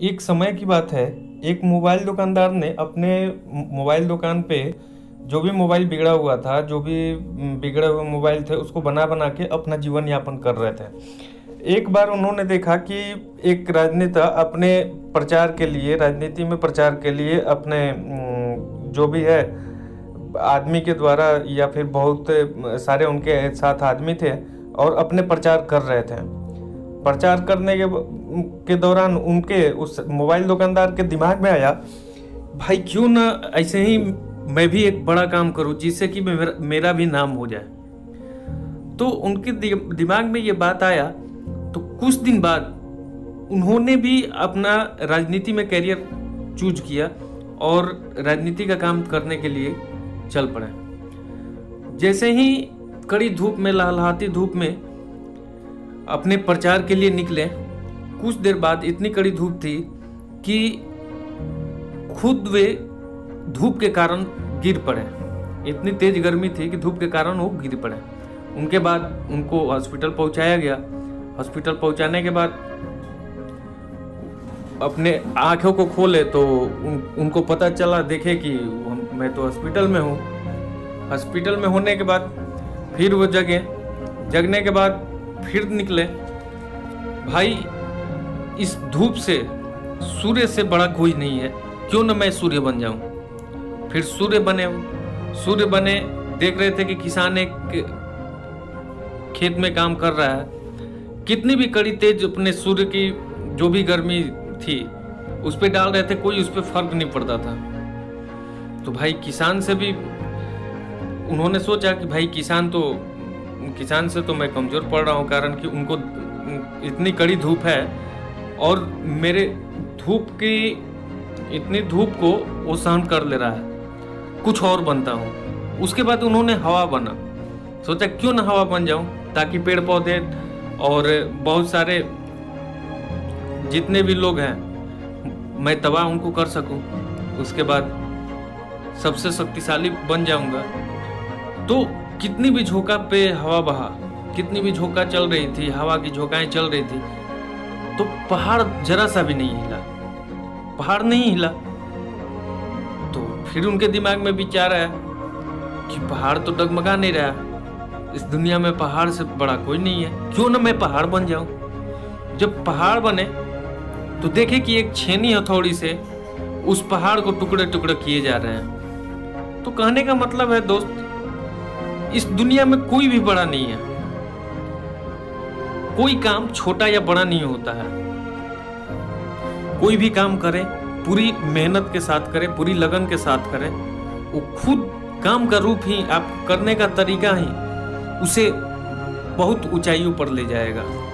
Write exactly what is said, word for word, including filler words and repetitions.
एक समय की बात है, एक मोबाइल दुकानदार ने अपने मोबाइल दुकान पे जो भी मोबाइल बिगड़ा हुआ था, जो भी बिगड़े हुए मोबाइल थे, उसको बना बना के अपना जीवन यापन कर रहे थे। एक बार उन्होंने देखा कि एक राजनेता अपने प्रचार के लिए, राजनीति में प्रचार के लिए अपने जो भी है आदमी के द्वारा या फिर बहुत सारे उनके साथ आदमी थे और अपने प्रचार कर रहे थे। प्रचार करने के के दौरान उनके उस मोबाइल दुकानदार के दिमाग में आया, भाई क्यों ना ऐसे ही मैं भी एक बड़ा काम करूं जिससे कि मेरा, मेरा भी नाम हो जाए। तो उनके दिमाग में ये बात आया। तो कुछ दिन बाद उन्होंने भी अपना राजनीति में करियर चूज किया और राजनीति का काम करने के लिए चल पड़े। जैसे ही कड़ी धूप में, लहलहाती धूप में अपने प्रचार के लिए निकले, कुछ देर बाद इतनी कड़ी धूप थी कि खुद वे धूप के कारण गिर पड़े। इतनी तेज गर्मी थी कि धूप के कारण वो गिर पड़े। उनके बाद उनको हॉस्पिटल पहुंचाया गया। हॉस्पिटल पहुंचाने के बाद अपने आंखों को खोले तो उन, उनको पता चला, देखे कि मैं तो हॉस्पिटल में हूँ। हॉस्पिटल में होने के बाद फिर वो जगे। जगने के बाद फिर निकले। भाई इस धूप से, सूर्य से बड़ा कोई नहीं है, क्यों ना मैं सूर्य बन जाऊं। फिर सूर्य बने। सूर्य बने, देख रहे थे कि किसान एक खेत में काम कर रहा है। कितनी भी कड़ी तेज अपने सूर्य की जो भी गर्मी थी उस पर डाल रहे थे, कोई उस पर फर्क नहीं पड़ता था। तो भाई किसान से भी उन्होंने सोचा कि भाई किसान तो किसान से तो मैं कमजोर पड़ रहा हूँ, कारण कि उनको इतनी कड़ी धूप है और मेरे धूप की इतनी धूप को वो सहन कर ले रहा है, कुछ और बनता हूँ। उसके बाद उन्होंने हवा बना। सोचा क्यों ना हवा बन जाऊं, ताकि पेड़ पौधे और बहुत सारे जितने भी लोग हैं मैं तबाह उनको कर सकूं। उसके बाद सबसे शक्तिशाली बन जाऊंगा। तो कितनी भी झोंका पे हवा बहा, कितनी भी झोंका चल रही थी, हवा की झोंकाएं चल रही थी, तो पहाड़ जरा सा भी नहीं हिला। पहाड़ नहीं हिला। तो फिर उनके दिमाग में विचार आया कि पहाड़ तो डगमगा नहीं रहा, इस दुनिया में पहाड़ से बड़ा कोई नहीं है, क्यों ना मैं पहाड़ बन जाऊं। जब पहाड़ बने तो देखे कि एक छेनी हथौड़ी से उस पहाड़ को टुकड़े टुकड़े किए जा रहे हैं। तो कहने का मतलब है दोस्त, इस दुनिया में कोई भी बड़ा नहीं है। कोई काम छोटा या बड़ा नहीं होता है। कोई भी काम करे, पूरी मेहनत के साथ करे, पूरी लगन के साथ करे, वो खुद काम का रूप ही, आप करने का तरीका ही उसे बहुत ऊंचाइयों पर ले जाएगा।